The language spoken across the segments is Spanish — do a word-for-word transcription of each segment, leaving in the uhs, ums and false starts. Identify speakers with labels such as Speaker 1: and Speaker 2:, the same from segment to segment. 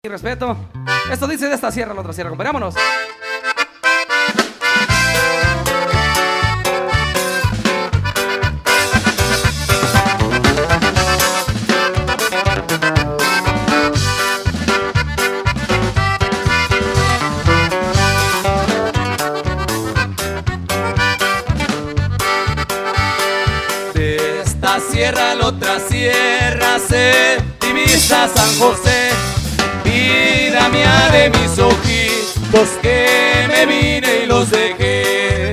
Speaker 1: Y respeto. Esto dice de esta sierra a la otra sierra. Comparámonos.
Speaker 2: De esta sierra a la otra sierra se divisa San José. Vida mía de mis ojitos que me vine y los dejé.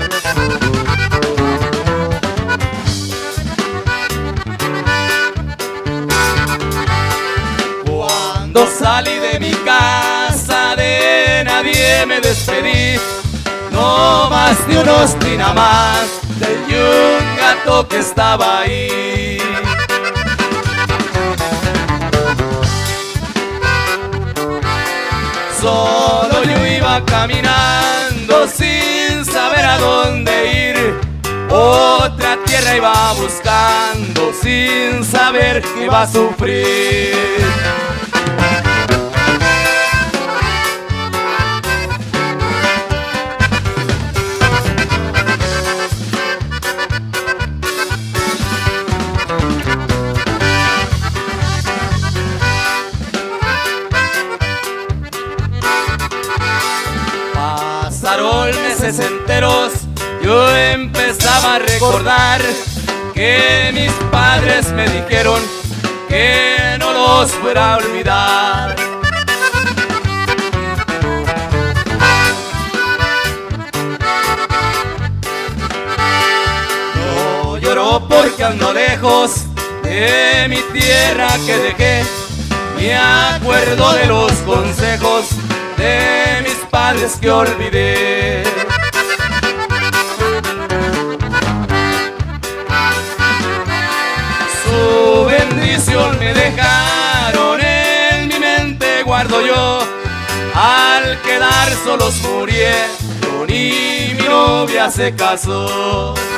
Speaker 2: Cuando salí de mi casa de nadie me despedí, no más ni un hostia nada más de un gato que estaba ahí. Solo yo iba caminando sin saber a dónde ir. Otra tierra iba buscando sin saber que iba a sufrir. Pasaron meses enteros, yo empezaba a recordar que mis padres me dijeron que no los fuera a olvidar. No lloro porque ando lejos de mi tierra que dejé, me acuerdo de los consejos de mis padres que olvidé. Su bendición me dejaron, en mi mente guardo yo. Al quedar solos murieron y mi novia se casó.